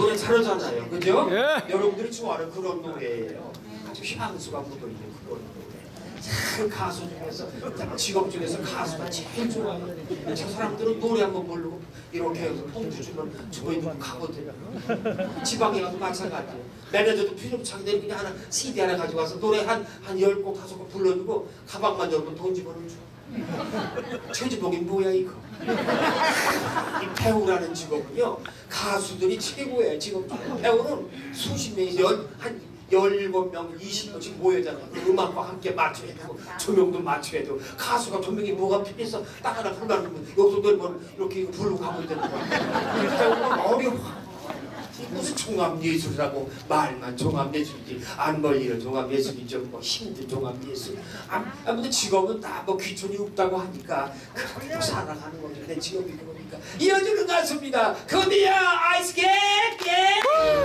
노래 잘하잖아요, 그죠? 예. 여러분들이 좋아하는 그런 노래예요. 아주 향수가 묻어있는 그런 노래. 그 가수 중에서 직업 중에서 가수가 제일 좋아요. 저 사람들은 노래 한번 부르고 이렇게 해서 봉투 주면 저희도 가거든요. 지방에 가도 마찬가지예요. 매니저도 필요 없이 자기들이 그냥 하나 CD 하나 가지고 와서 노래 한 10곡 5곡 불러주고 가방만 열고 돈 집어넣어줘. 최주봉이 뭐야 이거. 이 배우라는 직업은요, 가수들이 최고예요. 직업 중에 배우는 수십 명이 한 17명, 20명씩 모여잖아요. 음악과 함께 맞춰야 되고 조명도 맞춰야 되고. 가수가 조명이 뭐가 필요해서 딱 하나 불러놓으면 여기서 뭐 이렇게 부르고 가면 되는 거야. 배우는 어려워. 무슨 종합예술이라고 말만 종합예술이지, 안 벌리는 종합예술이죠. 뭐 힘든 종합예술. 아무튼 직업은 다 뭐 귀천이 없다고 하니까 그렇게 살아가는 거죠. 내 직업이 그러니까. 이어지는 가수입니다. 거미야 아이스케이크, 예,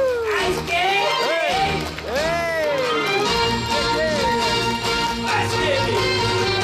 아이스케이크, 아이스케이크.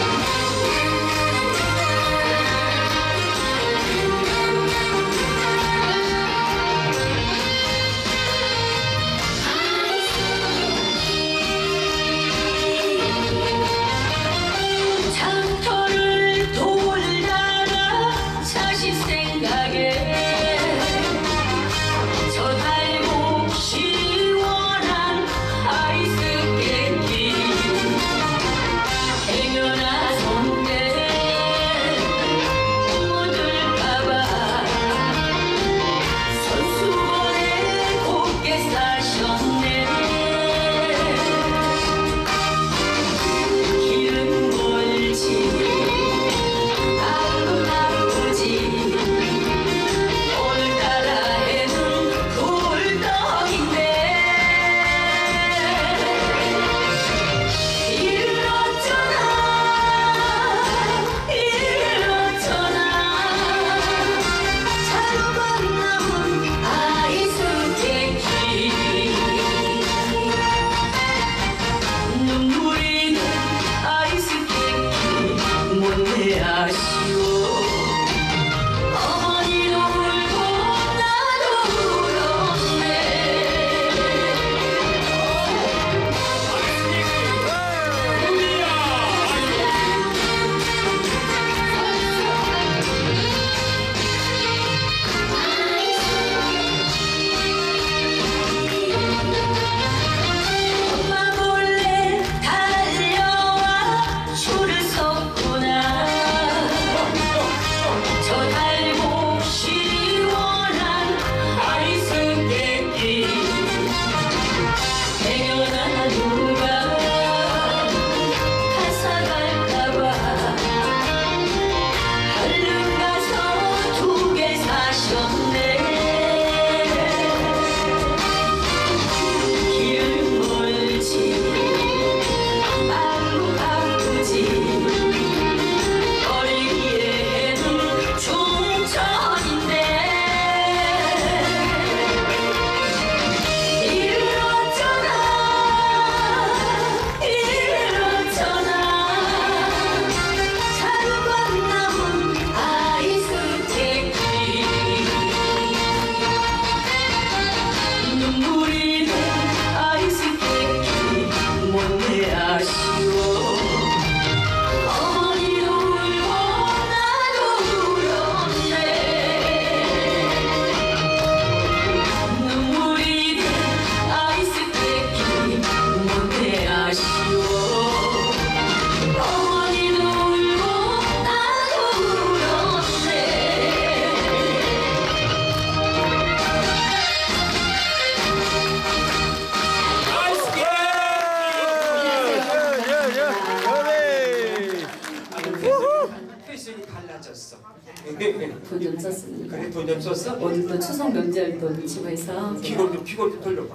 돈 좀 썼습니다. 그래, 돈 좀 썼어? 오늘도 추석 명절 돈 집에서 피골 좀 돌려봐.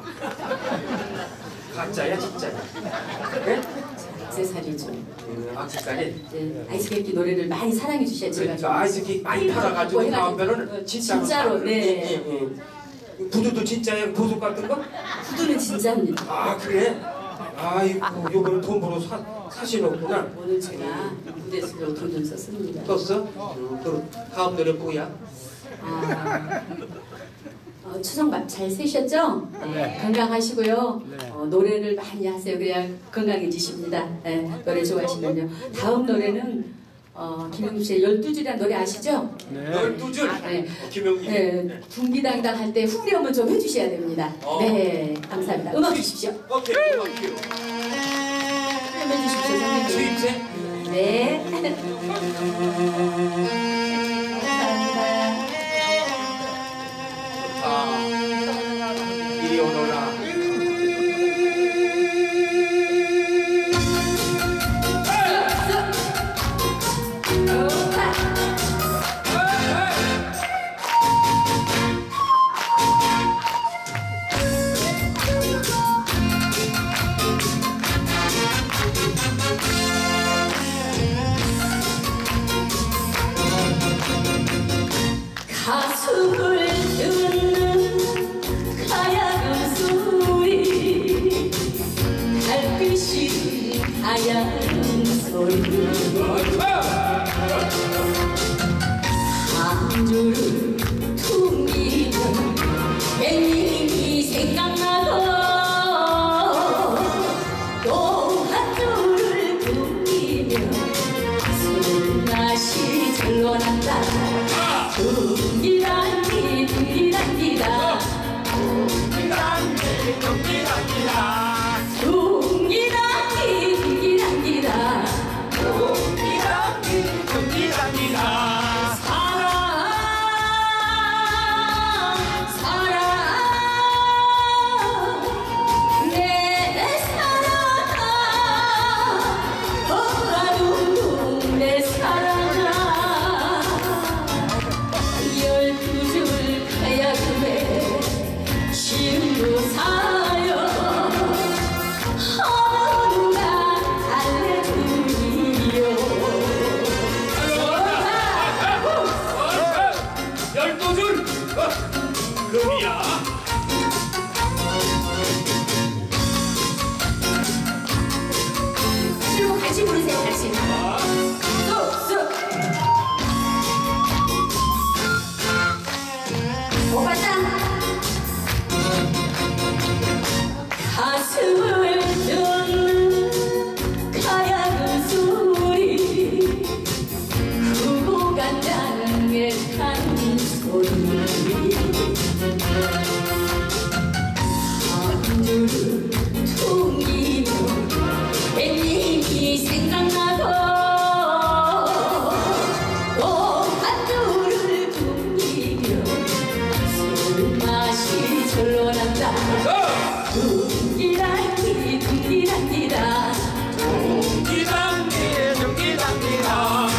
가짜야 진짜야? 그래? 액세서리죠. 액세서리? 네, 아이스케이크 노래를 많이 사랑해 주셔야죠. 그러니까 아이스케이크 많이 팔아가지고 나오면은 진짜로. 네. 구두도 진짜예요? 보석 같은 거? 구두는 진짜입니다. 아 그래? 아이고 요거는 돈 벌어 사시는구나. 오늘 제가 무대에서 돈 좀 썼습니다. 썼어? 그럼 다음 노래 뭐야? 추석 잘 세셨죠? 네. 건강하시고요. 네. 노래를 많이 하세요. 그래야 건강해지십니다. 노래 좋아하시면요. 다음 노래는 김영준 씨의 12줄이라는 노래 아시죠? 네. 12줄 네. 김영준. 네, 둥기당당 할 때 후렴을 좀 해주셔야 됩니다. 네, 감사합니다. 음악 주십시오. 오케이, 음악 큐. 후렴 해주십시오, 선생님. 주입새. 네. 감사합니다. 이리 오너라. 가슴을 듣는 하얀 소리 달빛이 하얀 소리 한 줄을 퉁기면 맹님이 생각나고 또 한 줄을 퉁기면 술맛이 절로 난다 둥기랑기 둥기랑기다 둥기랑기 둥기랑기다 둥기랑기 둥기랑기다 둥기랑기 둥기랑기다 사랑 사랑 내 사랑아 둥둥 내 사랑아 12줄 가야금에 친구 사요 누가 알려주리요 12줄 금이야. 그리고 같이 부르세요 같이 쑥쑥 오빠짱 가슴을 듣는 가야금 소리 크고 간단한 소리 한 줄을 퉁기면 햇님이 생각나고 또 한 줄을 퉁기면 술맛이 절로 난다 둥기랑기 둥기랑기다 둥기랑기 둥기랑기다.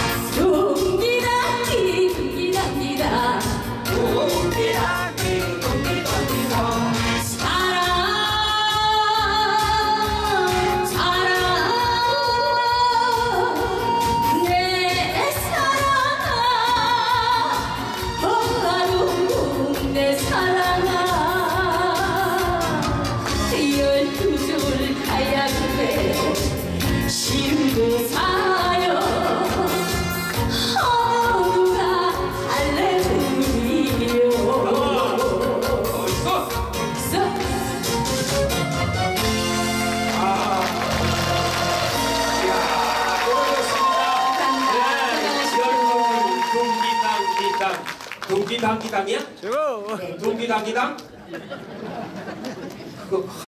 둥기랑기 둥기랑기다 둥기랑기 둥기랑기다. 사랑 사랑 내 사랑아 둥둥 내 사랑아 12줄 가야금에 친구 사요 누가 알려주리요 어딨어? 동기당기당이야? 저거. 동기당기당? 그거